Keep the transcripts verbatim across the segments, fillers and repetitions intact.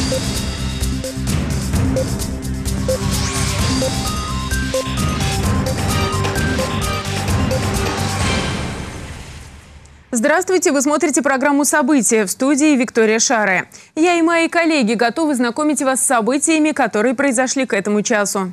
Здравствуйте! Вы смотрите программу «События», в студии Виктория Шарая. Я и мои коллеги готовы знакомить вас с событиями, которые произошли к этому часу.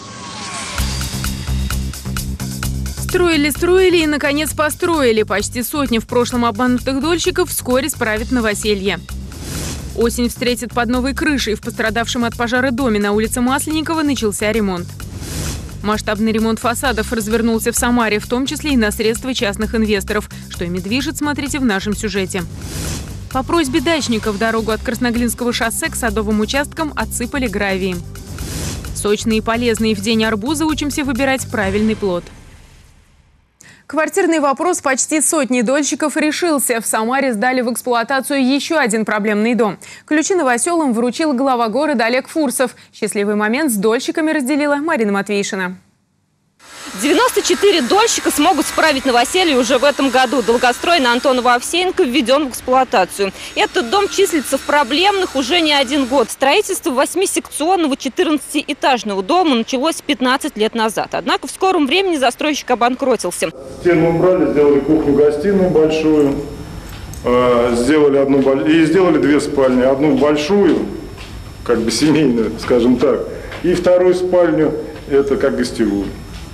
Строили, строили и, наконец, построили. Почти сотни в прошлом обманутых дольщиков вскоре справят новоселье. Осень встретит под новой крышей. В пострадавшем от пожара доме на улице Масленникова начался ремонт. Масштабный ремонт фасадов развернулся в Самаре, в том числе и на средства частных инвесторов. Что ими движет, смотрите в нашем сюжете. По просьбе дачников дорогу от Красноглинского шоссе к садовым участкам отсыпали гравием. Сочные и полезные в день арбуза учимся выбирать правильный плод. Квартирный вопрос почти сотни дольщиков решился. В Самаре сдали в эксплуатацию еще один проблемный дом. Ключи новоселам вручил глава города Олег Фурсов. Счастливый момент с дольщиками разделила Марина Матвейшина. девяносто четыре дольщика смогут справить новоселье уже в этом году. Долгострой на Антонова-Овсеенко введен в эксплуатацию. Этот дом числится в проблемных уже не один год. Строительство восьмисекционного четырнадцатиэтажного дома началось пятнадцать лет назад. Однако в скором времени застройщик обанкротился. Стену убрали, сделали кухню-гостиную большую, э, сделали одну и сделали две спальни. Одну большую, как бы семейную, скажем так, и вторую спальню, это как гостевую.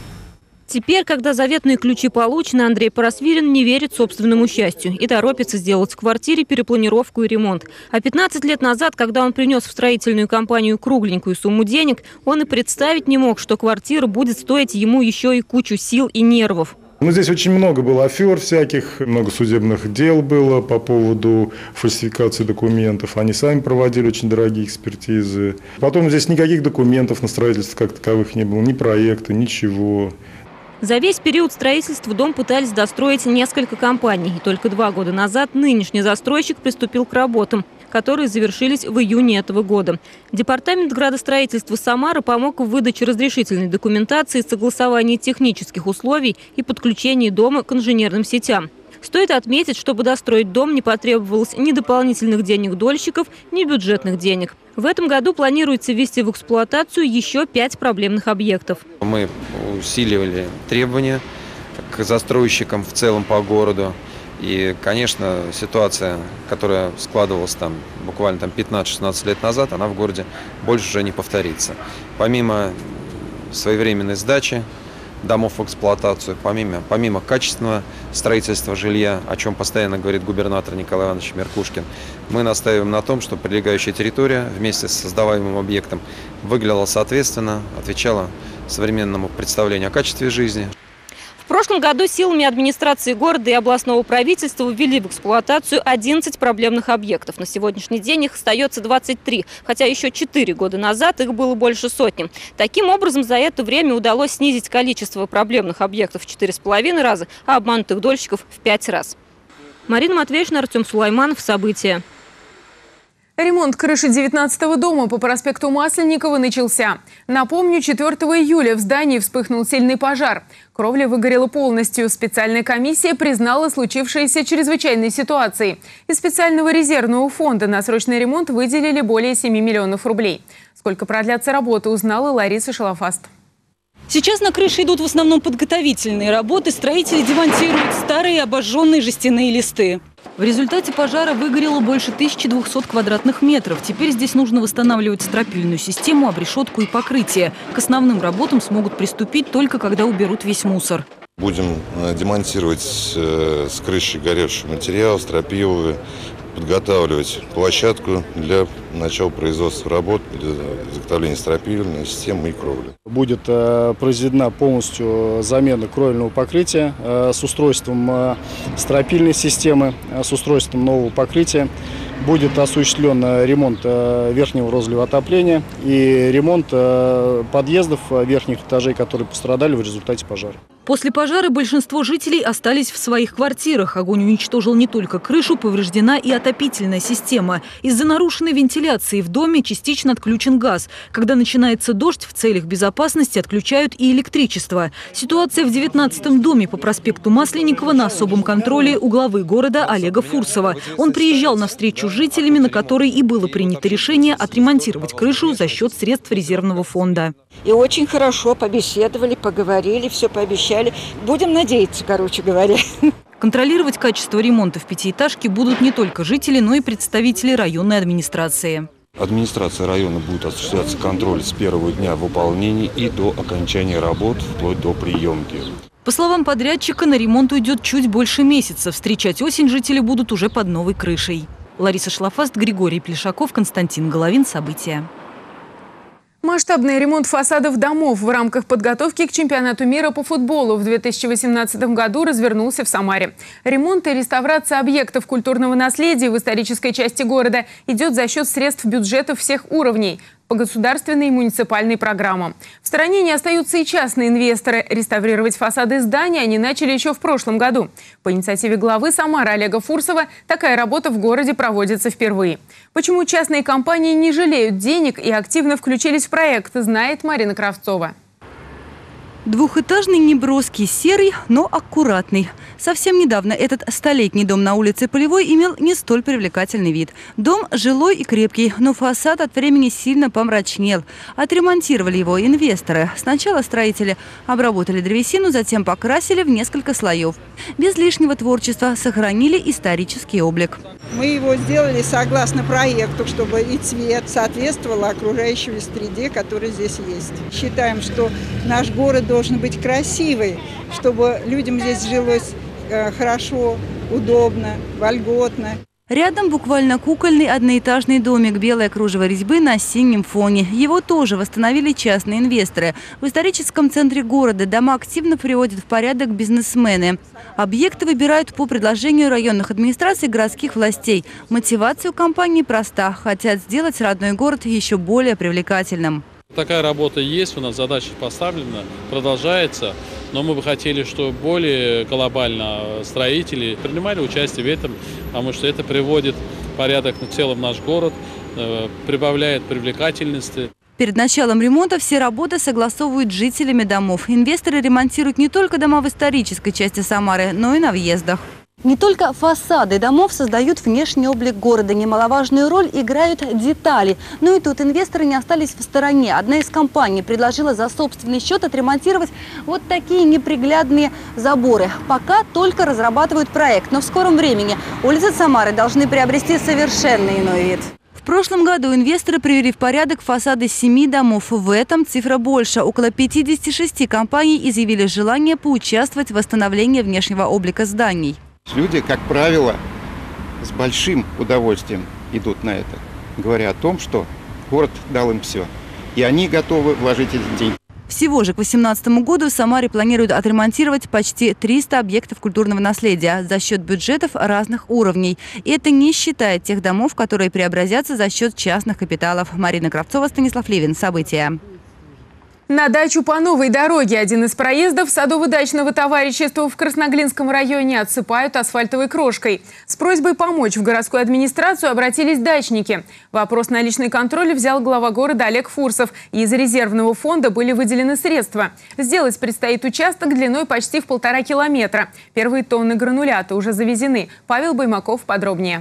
Теперь, когда заветные ключи получены, Андрей Поросвирин не верит собственному счастью и торопится сделать в квартире перепланировку и ремонт. А пятнадцать лет назад, когда он принес в строительную компанию кругленькую сумму денег, он и представить не мог, что квартира будет стоить ему еще и кучу сил и нервов. Ну, здесь очень много было афер всяких, много судебных дел было по поводу фальсификации документов. Они сами проводили очень дорогие экспертизы. Потом здесь никаких документов на строительство как таковых не было, ни проекта, ничего. За весь период строительства дом пытались достроить несколько компаний. И только два года назад нынешний застройщик приступил к работам, которые завершились в июне этого года. Департамент градостроительства Самары помог в выдаче разрешительной документации, согласовании технических условий и подключении дома к инженерным сетям. Стоит отметить, чтобы достроить дом, не потребовалось ни дополнительных денег дольщиков, ни бюджетных денег. В этом году планируется ввести в эксплуатацию еще пять проблемных объектов. Мы усиливали требования к застройщикам в целом по городу. И, конечно, ситуация, которая складывалась там буквально там пятнадцать-шестнадцать лет назад, она в городе больше уже не повторится. Помимо своевременной сдачи домов в эксплуатацию, помимо, помимо качественного строительства жилья, о чем постоянно говорит губернатор Николай Иванович Меркушкин, мы настаиваем на том, что прилегающая территория вместе с создаваемым объектом выглядела соответственно, отвечала современному представлению о качестве жизни. В прошлом году силами администрации города и областного правительства ввели в эксплуатацию одиннадцать проблемных объектов. На сегодняшний день их остается двадцать три, хотя еще четыре года назад их было больше сотни. Таким образом, за это время удалось снизить количество проблемных объектов в четыре с половиной раза, а обманутых дольщиков в пять раз. Марина Матвейшина, Артем Сулайманов. События. Ремонт крыши девятнадцатого дома по проспекту Масленникова начался. Напомню, четвёртого июля в здании вспыхнул сильный пожар. Кровля выгорела полностью. Специальная комиссия признала случившееся чрезвычайной ситуацией. Из специального резервного фонда на срочный ремонт выделили более семи миллионов рублей. Сколько продлятся работы, узнала Лариса Шалафаст. Сейчас на крыше идут в основном подготовительные работы. Строители демонтируют старые обожженные жестяные листы. В результате пожара выгорело больше тысячи двухсот квадратных метров. Теперь здесь нужно восстанавливать стропильную систему, обрешетку и покрытие. К основным работам смогут приступить только когда уберут весь мусор. Будем демонтировать с крыши горевший материал, стропилы, подготавливать площадку для начала производства работ, для изготовления стропильной системы и кровли. Будет произведена полностью замена кровельного покрытия с устройством стропильной системы, с устройством нового покрытия. Будет осуществлен ремонт верхнего розлива отопления и ремонт подъездов верхних этажей, которые пострадали в результате пожара. После пожара большинство жителей остались в своих квартирах. Огонь уничтожил не только крышу, повреждена и отопительная система. Из-за нарушенной вентиляции в доме частично отключен газ. Когда начинается дождь, в целях безопасности отключают и электричество. Ситуация в девятнадцатом доме по проспекту Масленникова на особом контроле у главы города Олега Фурсова. Он приезжал на встречу с жителями, на которой и было принято решение отремонтировать крышу за счет средств резервного фонда. И очень хорошо побеседовали, поговорили, все пообещали. Будем надеяться, короче говоря. Контролировать качество ремонта в пятиэтажке будут не только жители, но и представители районной администрации. Администрация района будет осуществляться контроль с первого дня выполнения и до окончания работ, вплоть до приемки. По словам подрядчика, на ремонт уйдет чуть больше месяца. Встречать осень жители будут уже под новой крышей. Лариса Шлафаст, Григорий Плешаков, Константин Головин. События. Масштабный ремонт фасадов домов в рамках подготовки к чемпионату мира по футболу в две тысячи восемнадцатом году развернулся в Самаре. Ремонт и реставрация объектов культурного наследия в исторической части города идет за счет средств бюджетов всех уровней по государственной и муниципальной программам. В стороне не остаются и частные инвесторы. Реставрировать фасады зданий они начали еще в прошлом году. По инициативе главы Самары Олега Фурсова такая работа в городе проводится впервые. Почему частные компании не жалеют денег и активно включились в проект, знает Марина Кравцова. Двухэтажный, неброский, серый, но аккуратный. Совсем недавно этот столетний дом на улице Полевой имел не столь привлекательный вид. Дом жилой и крепкий, но фасад от времени сильно помрачнел. Отремонтировали его инвесторы. Сначала строители обработали древесину, затем покрасили в несколько слоев. Без лишнего творчества сохранили исторический облик. Мы его сделали согласно проекту, чтобы и цвет соответствовал окружающей среде, которая здесь есть. Считаем, что наш город должен быть красивый, чтобы людям здесь жилось хорошо, удобно, вольготно. Рядом буквально кукольный одноэтажный домик, белое кружево резьбы на синем фоне. Его тоже восстановили частные инвесторы. В историческом центре города дома активно приводят в порядок бизнесмены. Объекты выбирают по предложению районных администраций и городских властей. Мотивация у компании проста. Хотят сделать родной город еще более привлекательным. Такая работа есть, у нас задача поставлена, продолжается. Но мы бы хотели, чтобы более глобально строители принимали участие в этом, потому что это приводит в порядок в целом наш город, прибавляет привлекательности. Перед началом ремонта все работы согласовывают с жителями домов. Инвесторы ремонтируют не только дома в исторической части Самары, но и на въездах. Не только фасады домов создают внешний облик города. Немаловажную роль играют детали. Но и тут инвесторы не остались в стороне. Одна из компаний предложила за собственный счет отремонтировать вот такие неприглядные заборы. Пока только разрабатывают проект, но в скором времени улицы Самары должны приобрести совершенно иной вид. В прошлом году инвесторы привели в порядок фасады семи домов. В этом цифра больше. Около пятидесяти шести компаний изъявили желание поучаствовать в восстановлении внешнего облика зданий. Люди, как правило, с большим удовольствием идут на это, говоря о том, что город дал им все. И они готовы вложить эти деньги. Всего же к две тысячи восемнадцатому году в Самаре планируют отремонтировать почти триста объектов культурного наследия за счет бюджетов разных уровней. И это не считая тех домов, которые преобразятся за счет частных капиталов. Марина Кравцова, Станислав Левин. События. На дачу по новой дороге. Один из проездов садово-дачного товарищества в Красноглинском районе отсыпают асфальтовой крошкой. С просьбой помочь в городскую администрацию обратились дачники. Вопрос на личный контроль взял глава города Олег Фурсов. И из резервного фонда были выделены средства. Сделать предстоит участок длиной почти в полтора километра. Первые тонны гранулята уже завезены. Павел Баймаков подробнее.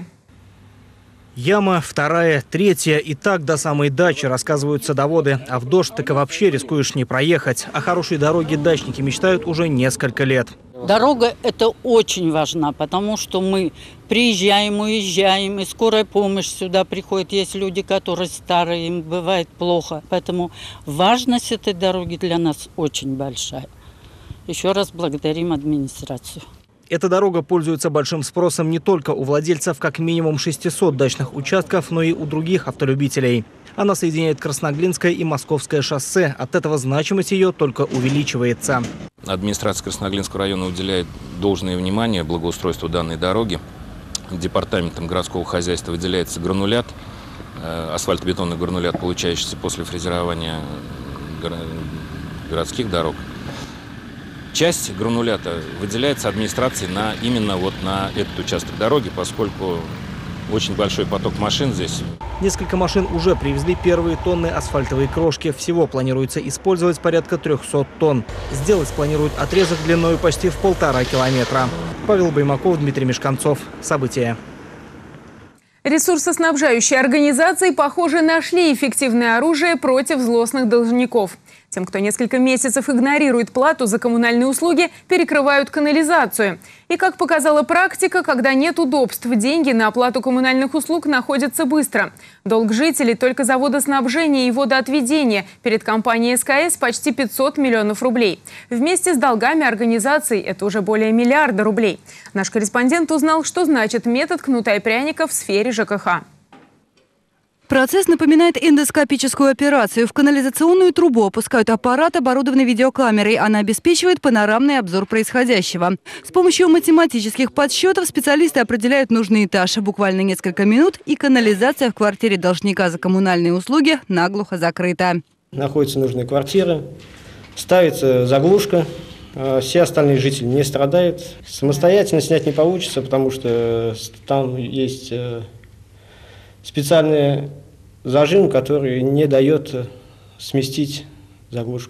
Яма, вторая, третья и так до самой дачи, рассказывают садоводы. А в дождь так и вообще рискуешь не проехать. О хорошей дороге дачники мечтают уже несколько лет. Дорога – это очень важна, потому что мы приезжаем, уезжаем, и скорая помощь сюда приходит. Есть люди, которые старые, им бывает плохо. Поэтому важность этой дороги для нас очень большая. Еще раз благодарим администрацию. Эта дорога пользуется большим спросом не только у владельцев как минимум шестисот дачных участков, но и у других автолюбителей. Она соединяет Красноглинское и Московское шоссе. От этого значимость ее только увеличивается. Администрация Красноглинского района уделяет должное внимание благоустройству данной дороги. Департаментом городского хозяйства выделяется гранулят, асфальтобетонный гранулят, получающийся после фрезерования городских дорог. Часть гранулята выделяется администрацией на, именно вот на этот участок дороги, поскольку очень большой поток машин здесь. Несколько машин уже привезли первые тонны асфальтовой крошки. Всего планируется использовать порядка трёхсот тонн. Сделать планируют отрезок длиной почти в полтора километра. Павел Баймаков, Дмитрий Мешканцов. События. Ресурсоснабжающие организации, похоже, нашли эффективное оружие против злостных должников. Тем, кто несколько месяцев игнорирует плату за коммунальные услуги, перекрывают канализацию. И, как показала практика, когда нет удобств, деньги на оплату коммунальных услуг находятся быстро. Долг жителей только за водоснабжение и водоотведение перед компанией СКС почти пятьсот миллионов рублей. Вместе с долгами организаций это уже более миллиарда рублей. Наш корреспондент узнал, что значит метод кнута и пряника в сфере ЖКХ. Процесс напоминает эндоскопическую операцию. В канализационную трубу опускают аппарат, оборудованный видеокамерой. Она обеспечивает панорамный обзор происходящего. С помощью математических подсчетов специалисты определяют нужный этаж. Буквально несколько минут, и канализация в квартире должника за коммунальные услуги наглухо закрыта. Находятся нужные квартиры, ставится заглушка. Все остальные жители не страдают. Самостоятельно снять не получится, потому что там есть специальный зажим, который не дает сместить заглушку.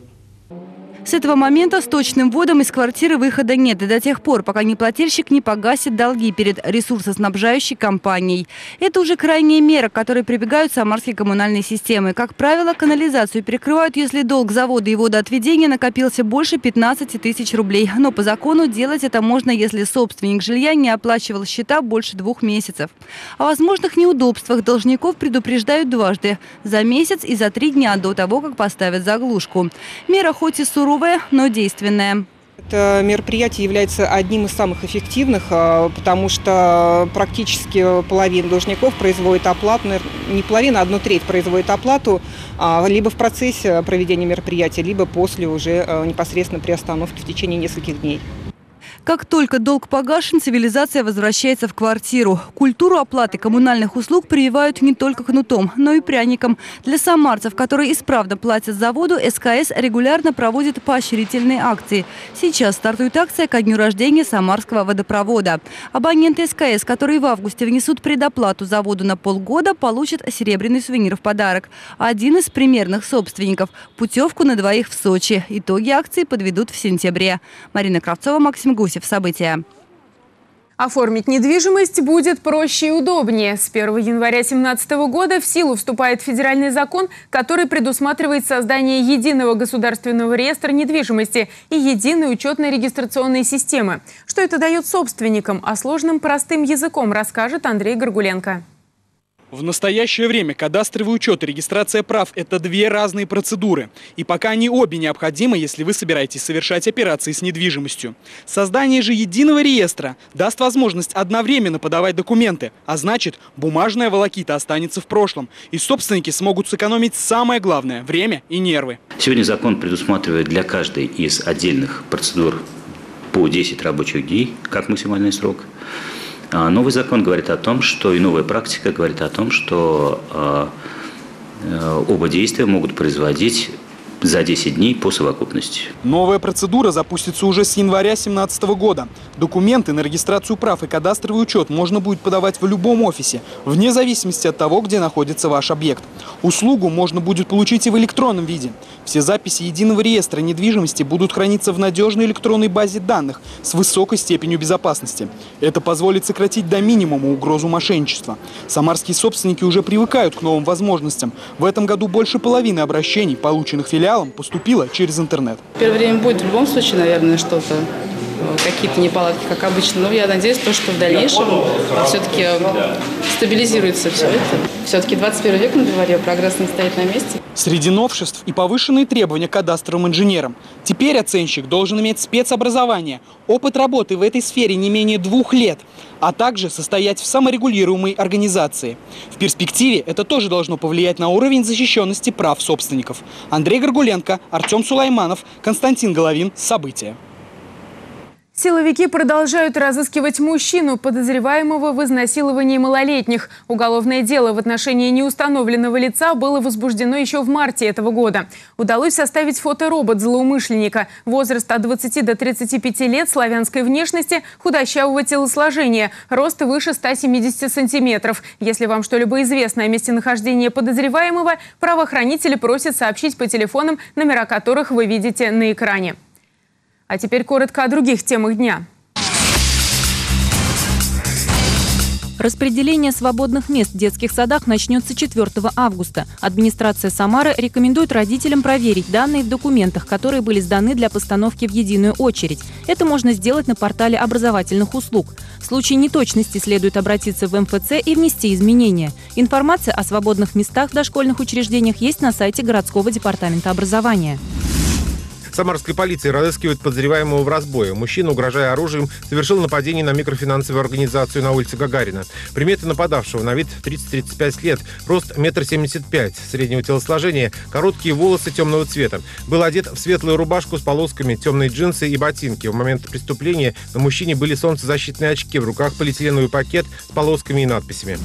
С этого момента сточным водом из квартиры выхода нет, и до тех пор, пока неплательщик не погасит долги перед ресурсоснабжающей компанией. Это уже крайняя мера, к которой прибегают самарские коммунальные системы. Как правило, канализацию перекрывают, если долг завода и водоотведения накопился больше пятнадцати тысяч рублей. Но по закону делать это можно, если собственник жилья не оплачивал счета больше двух месяцев. О возможных неудобствах должников предупреждают дважды – за месяц и за три дня до того, как поставят заглушку. Мера хоть и суровая, но действенное. Это мероприятие является одним из самых эффективных, потому что практически половина должников производит оплату, не половина, а одну треть производит оплату либо в процессе проведения мероприятия, либо после уже непосредственно при остановке в течение нескольких дней. Как только долг погашен, цивилизация возвращается в квартиру. Культуру оплаты коммунальных услуг прививают не только кнутом, но и пряником. Для самарцев, которые исправно платят за воду, СКС регулярно проводит поощрительные акции. Сейчас стартует акция ко дню рождения Самарского водопровода. Абоненты СКС, которые в августе внесут предоплату за воду на полгода, получат серебряный сувенир в подарок. Один из примерных собственников – путевку на двоих в Сочи. Итоги акции подведут в сентябре. Марина Кравцова, Максим Гусев. События. Оформить недвижимость будет проще и удобнее. С первого января две тысячи семнадцатого года в силу вступает федеральный закон, который предусматривает создание единого государственного реестра недвижимости и единой учетной регистрационной системы. Что это дает собственникам, а сложным простым языком расскажет Андрей Горгуленко. В настоящее время кадастровый учет и регистрация прав – это две разные процедуры. И пока они обе необходимы, если вы собираетесь совершать операции с недвижимостью. Создание же единого реестра даст возможность одновременно подавать документы, а значит, бумажная волокита останется в прошлом. И собственники смогут сэкономить самое главное – время и нервы. Сегодня закон предусматривает для каждой из отдельных процедур по десять рабочих дней, как максимальный срок. Новый закон говорит о том, что и новая практика говорит о том, что э, э, оба действия могут производить за десять дней по совокупности. Новая процедура запустится уже с января две тысячи семнадцатого года. Документы на регистрацию прав и кадастровый учет можно будет подавать в любом офисе, вне зависимости от того, где находится ваш объект. Услугу можно будет получить и в электронном виде. Все записи единого реестра недвижимости будут храниться в надежной электронной базе данных с высокой степенью безопасности. Это позволит сократить до минимума угрозу мошенничества. Самарские собственники уже привыкают к новым возможностям. В этом году больше половины обращений, полученных филиалом, поступило через интернет. В первое время будет в любом случае, наверное, что-то, какие-то неполадки, как обычно. Но я надеюсь, то, что в дальнейшем все-таки стабилизируется все это. Все-таки двадцать первый век на дворе, прогресс не стоит на месте. Среди новшеств и повышенные требования к кадастровым инженерам. Теперь оценщик должен иметь спецобразование, опыт работы в этой сфере не менее двух лет, а также состоять в саморегулируемой организации. В перспективе это тоже должно повлиять на уровень защищенности прав собственников. Андрей Горгуленко, Артем Сулайманов, Константин Головин. События. Силовики продолжают разыскивать мужчину, подозреваемого в изнасиловании малолетних. Уголовное дело в отношении неустановленного лица было возбуждено еще в марте этого года. Удалось составить фоторобот злоумышленника. Возраст от двадцати до тридцати пяти лет, славянской внешности, худощавого телосложения, рост выше ста семидесяти сантиметров. Если вам что-либо известно о местонахождении подозреваемого, правоохранители просят сообщить по телефонам, номера которых вы видите на экране. А теперь коротко о других темах дня. Распределение свободных мест в детских садах начнется четвёртого августа. Администрация Самары рекомендует родителям проверить данные в документах, которые были сданы для постановки в единую очередь. Это можно сделать на портале образовательных услуг. В случае неточности следует обратиться в эм эф цэ и внести изменения. Информация о свободных местах в дошкольных учреждениях есть на сайте городского департамента образования. Самарской полиции разыскивают подозреваемого в разбое. Мужчина, угрожая оружием, совершил нападение на микрофинансовую организацию на улице Гагарина. Приметы нападавшего: на вид тридцать-тридцать пять лет, рост метр семьдесят пять, среднего телосложения, короткие волосы темного цвета. Был одет в светлую рубашку с полосками, темные джинсы и ботинки. В момент преступления на мужчине были солнцезащитные очки, в руках полиэтиленовый пакет с полосками и надписями.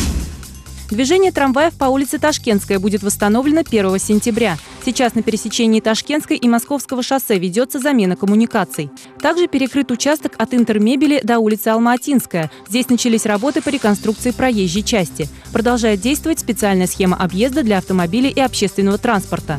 Движение трамваев по улице Ташкентская будет восстановлено первого сентября. Сейчас на пересечении Ташкентской и Московского шоссе ведется замена коммуникаций. Также перекрыт участок от Интермебели до улицы Алма-Атинская. Здесь начались работы по реконструкции проезжей части. Продолжает действовать специальная схема объезда для автомобилей и общественного транспорта.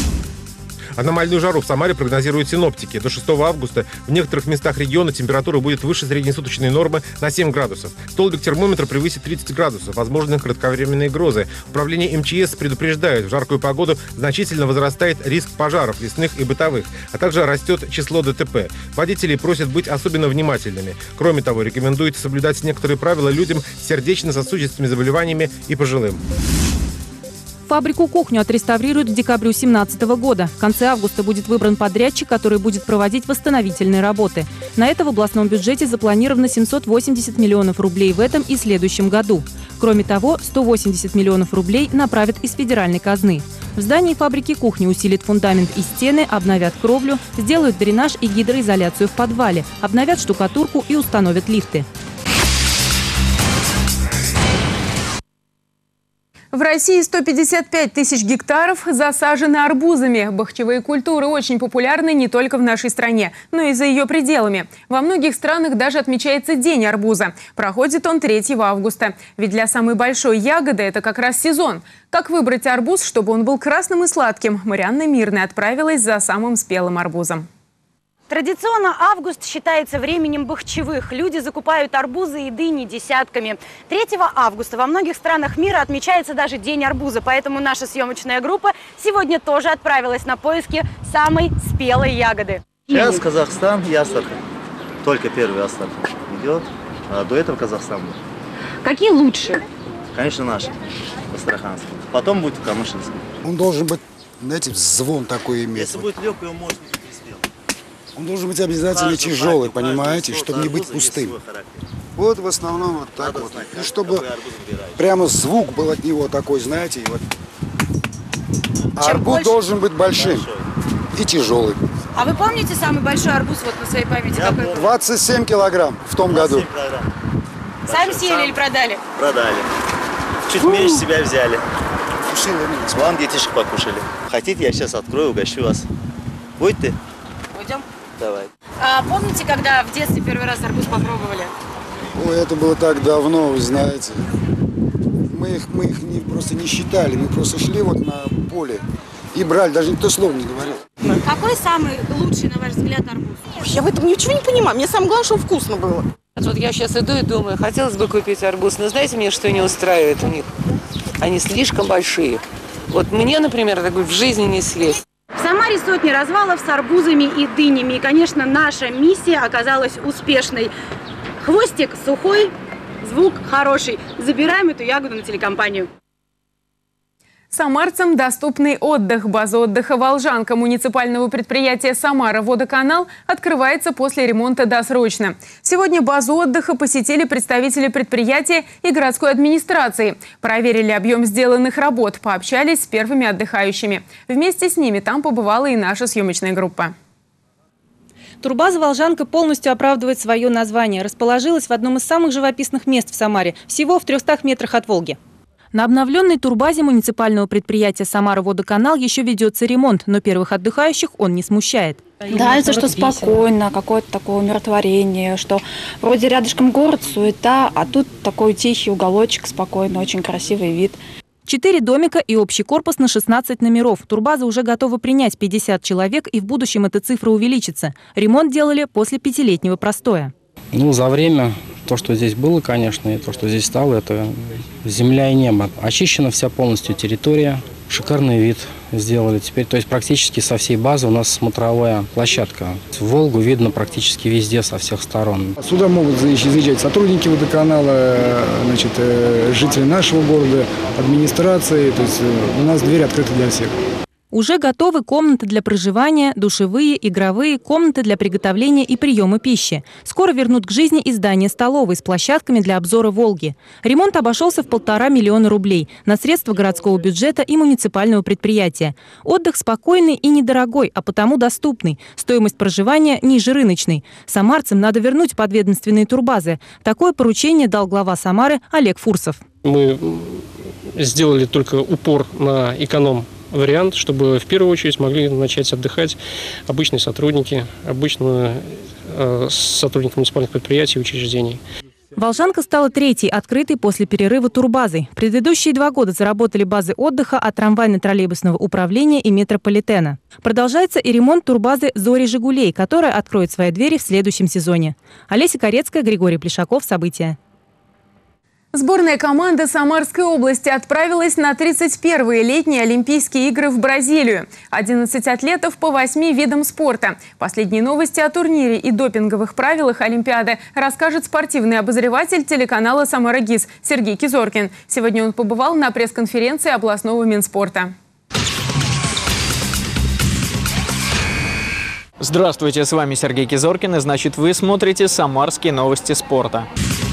Аномальную жару в Самаре прогнозируют синоптики. До шестого августа в некоторых местах региона температура будет выше среднесуточной нормы на семь градусов. Столбик термометра превысит тридцать градусов. Возможны кратковременные грозы. Управление эм че эс предупреждает: в жаркую погоду значительно возрастает риск пожаров лесных и бытовых, а также растет число дэ тэ пэ. Водителей просят быть особенно внимательными. Кроме того, рекомендуется соблюдать некоторые правила людям с сердечно-сосудистыми заболеваниями и пожилым. Фабрику-кухню отреставрируют к декабрю две тысячи семнадцатого года. В конце августа будет выбран подрядчик, который будет проводить восстановительные работы. На это в областном бюджете запланировано семьсот восемьдесят миллионов рублей в этом и следующем году. Кроме того, сто восемьдесят миллионов рублей направят из федеральной казны. В здании фабрики кухни усилят фундамент и стены, обновят кровлю, сделают дренаж и гидроизоляцию в подвале, обновят штукатурку и установят лифты. В России сто пятьдесят пять тысяч гектаров засажены арбузами. Бахчевые культуры очень популярны не только в нашей стране, но и за ее пределами. Во многих странах даже отмечается День арбуза. Проходит он третьего августа. Ведь для самой большой ягоды это как раз сезон. Как выбрать арбуз, чтобы он был красным и сладким? Марианна Мирная отправилась за самым спелым арбузом. Традиционно август считается временем бахчевых. Люди закупают арбузы и дыни десятками. третьего августа во многих странах мира отмечается даже День арбуза. Поэтому наша съемочная группа сегодня тоже отправилась на поиски самой спелой ягоды. Сейчас Казахстан и Астрахань. Только первый Астрахань идет, а до этого Казахстан был. Какие лучше? Конечно, наши, астраханские. Потом будет камышинский. Он должен быть, знаете, звон такой иметь. Если будет легкий, он может быть не спел. Он должен быть обязательно каждый тяжелый, понимаете, чтобы не быть пустым. Вот в основном вот так Надо вот. Знать, и чтобы прямо звук был от него такой, знаете. Вот. Арбуз больше... должен быть большим большой. И тяжелый. А вы помните самый большой арбуз вот на своей памяти? Какой? двадцать семь килограмм в том году. Килограмм. Сами съели сам... или продали? Продали. Чуть У-у-у. меньше себя взяли. Вон детишек покушали. Хотите, я сейчас открою, угощу вас. Будете? Пойдем. Давай. А помните, когда в детстве первый раз арбуз попробовали? Ой, это было так давно, вы знаете. Мы их, мы их не, просто не считали, мы просто шли вот на поле и брали, даже никто слова не говорил. Какой самый лучший, на ваш взгляд, арбуз? Я в этом ничего не понимаю, мне самое главное, чтобы вкусно было. Вот я сейчас иду и думаю, хотелось бы купить арбуз, но знаете, меня что не устраивает у них? Они слишком большие. Вот мне, например, такой в жизни не слезть. В Самаре сотни развалов с арбузами и дынями. И, конечно, наша миссия оказалась успешной. Хвостик сухой, звук хороший. Забираем эту ягоду на телекомпанию. Самарцам доступный отдых. База отдыха «Волжанка» муниципального предприятия «Самара-Водоканал» открывается после ремонта досрочно. Сегодня базу отдыха посетили представители предприятия и городской администрации. Проверили объем сделанных работ, пообщались с первыми отдыхающими. Вместе с ними там побывала и наша съемочная группа. Турбаза «Волжанка» полностью оправдывает свое название. Расположилась в одном из самых живописных мест в Самаре, всего в трёхстах метрах от Волги. На обновленной турбазе муниципального предприятия «Самара-Водоканал» еще ведется ремонт, но первых отдыхающих он не смущает. Нравится, что спокойно, какое-то такое умиротворение, что вроде рядышком город, суета, а тут такой тихий уголочек, спокойно, очень красивый вид. Четыре домика и общий корпус на шестнадцать номеров. Турбаза уже готова принять пятьдесят человек, и в будущем эта цифра увеличится. Ремонт делали после пятилетнего простоя. Ну, за время, то, что здесь было, конечно, и то, что здесь стало, это земля и небо. Очищена вся полностью территория, шикарный вид сделали теперь. То есть практически со всей базы у нас смотровая площадка. Волгу видно практически везде, со всех сторон. Сюда могут заезжать сотрудники водоканала, значит, жители нашего города, администрации. То есть у нас дверь открыта для всех. Уже готовы комнаты для проживания, душевые, игровые, комнаты для приготовления и приема пищи. Скоро вернут к жизни и здание столовой с площадками для обзора Волги. Ремонт обошелся в полтора миллиона рублей на средства городского бюджета и муниципального предприятия. Отдых спокойный и недорогой, а потому доступный. Стоимость проживания ниже рыночной. Самарцам надо вернуть подведомственные турбазы. Такое поручение дал глава Самары Олег Фурсов. Мы сделали только упор на эконом вариант, чтобы в первую очередь могли начать отдыхать обычные сотрудники, обычно э, сотрудники муниципальных предприятий и учреждений. «Волжанка» стала третьей открытой после перерыва турбазой. Предыдущие два года заработали базы отдыха от трамвайно-троллейбусного управления и метрополитена. Продолжается и ремонт турбазы «Зори Жигулей», которая откроет свои двери в следующем сезоне. Олеся Корецкая, Григорий Плешаков. События. Сборная команда Самарской области отправилась на тридцать первые летние Олимпийские игры в Бразилию. одиннадцать атлетов по восьми видам спорта. Последние новости о турнире и допинговых правилах Олимпиады расскажет спортивный обозреватель телеканала «Самара ГИС» Сергей Кизоркин. Сегодня он побывал на пресс-конференции областного Минспорта. Здравствуйте, с вами Сергей Кизоркин, и значит вы смотрите «Самарские новости спорта».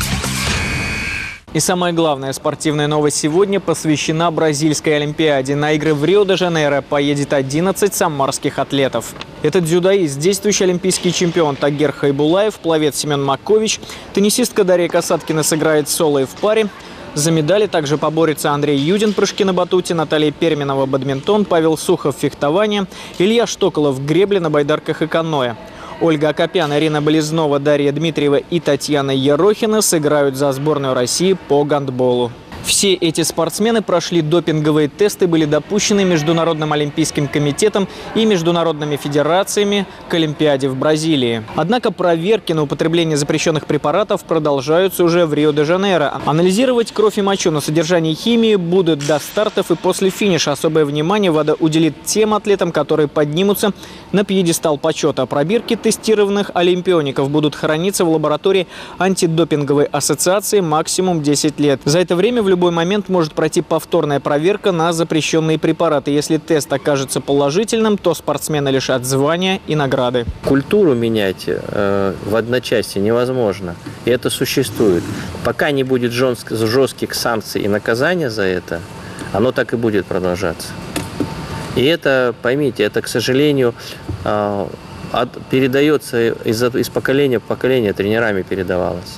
И самая главная спортивная новость сегодня посвящена Бразильской Олимпиаде. На игры в Рио-де-Жанейро поедет одиннадцать самарских атлетов. Это дзюдоист, действующий олимпийский чемпион Тагер Хайбулаев, пловец Семен Макович, теннисистка Дарья Касаткина сыграет соло и в паре. За медали также поборется Андрей Юдин, прыжки на батуте, Наталья Перминова, бадминтон, Павел Сухов, фехтование, Илья Штоколов, гребли на байдарках и каноэ. Ольга Акопян, Ирина Болезнова, Дарья Дмитриева и Татьяна Ерохина сыграют за сборную России по гандболу. Все эти спортсмены прошли допинговые тесты, были допущены Международным олимпийским комитетом и международными федерациями к Олимпиаде в Бразилии. Однако проверки на употребление запрещенных препаратов продолжаются уже в Рио-де-Жанейро. Анализировать кровь и мочу на содержание химии будут до стартов и после финиша. Особое внимание ВАДА уделит тем атлетам, которые поднимутся на пьедестал почета. Пробирки тестированных олимпиоников будут храниться в лаборатории антидопинговой ассоциации максимум десять лет. За это время в В любой момент может пройти повторная проверка на запрещенные препараты. Если тест окажется положительным, то спортсмена лишат звания и награды. Культуру менять э, в одночасье невозможно. И это существует. Пока не будет жестк, жестких санкций и наказания за это, оно так и будет продолжаться. И это, поймите, это, к сожалению, э, от, передается из, из поколения в поколение, тренерами передавалось.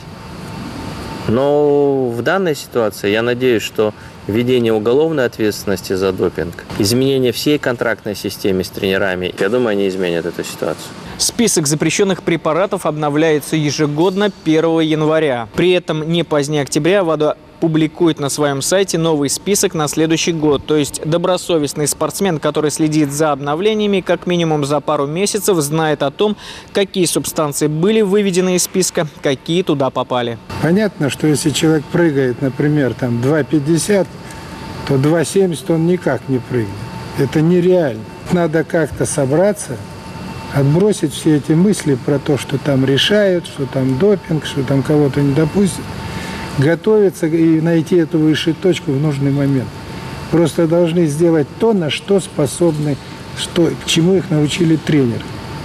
Но в данной ситуации я надеюсь, что введение уголовной ответственности за допинг, изменение всей контрактной системы с тренерами, я думаю, они изменят эту ситуацию. Список запрещенных препаратов обновляется ежегодно первого января. При этом не позднее октября ВАДА публикует на своем сайте новый список на следующий год. То есть добросовестный спортсмен, который следит за обновлениями как минимум за пару месяцев, знает о том, какие субстанции были выведены из списка, какие туда попали. Понятно, что если человек прыгает, например, там два пятьдесят, то два семьдесят он никак не прыгнет. Это нереально. Надо как-то собраться, отбросить все эти мысли про то, что там решают, что там допинг, что там кого-то не допустят. Готовиться и найти эту высшую точку в нужный момент. Просто должны сделать то, на что способны, что, к чему их научили тренеры.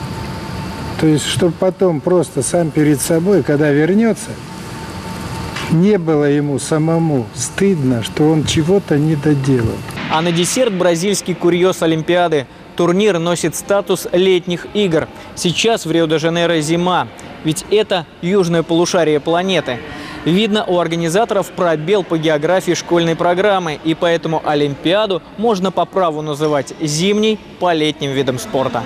То есть, чтобы потом просто сам перед собой, когда вернется, не было ему самому стыдно, что он чего-то не доделал. А на десерт бразильский курьез Олимпиады. Турнир носит статус летних игр. Сейчас в Рио-де-Жанейро зима, ведь это южное полушарие планеты. Видно у организаторов пробел по географии школьной программы, и поэтому Олимпиаду можно по праву называть зимней по летним видам спорта.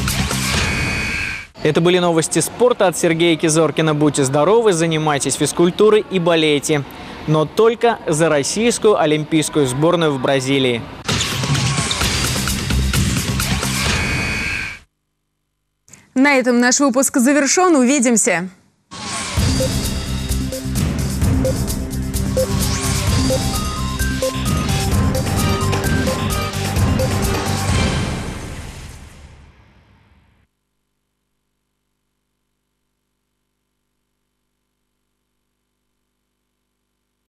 Это были новости спорта от Сергея Кизоркина. Будьте здоровы, занимайтесь физкультурой и болейте. Но только за российскую олимпийскую сборную в Бразилии. На этом наш выпуск завершен. Увидимся!